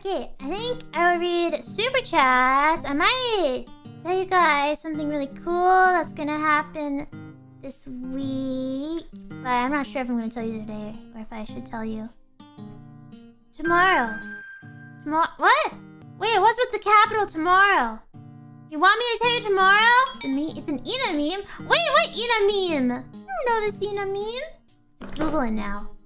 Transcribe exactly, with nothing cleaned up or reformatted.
Okay, I think I will read super chats. I might tell you guys something really cool that's gonna happen this week, but I'm not sure if I'm gonna tell you today or if I should tell you tomorrow. Tomorrow? What? Wait, what's with the capital tomorrow? You want me to tell you tomorrow? The me it's an Ina meme. Wait, what Ina meme? I don't know this Ina meme. Google it now.